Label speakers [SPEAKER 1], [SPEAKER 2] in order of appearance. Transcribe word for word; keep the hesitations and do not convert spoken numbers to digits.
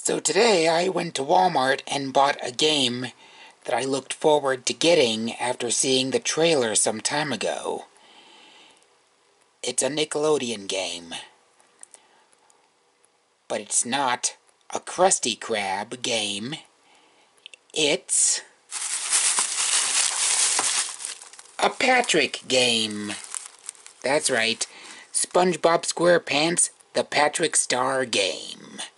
[SPEAKER 1] So today I went to Walmart and bought a game that I looked forward to getting after seeing the trailer some time ago. It's a Nickelodeon game. But it's not a Krusty Krab game. It's a Patrick game. That's right, SpongeBob SquarePants, the Patrick Star game.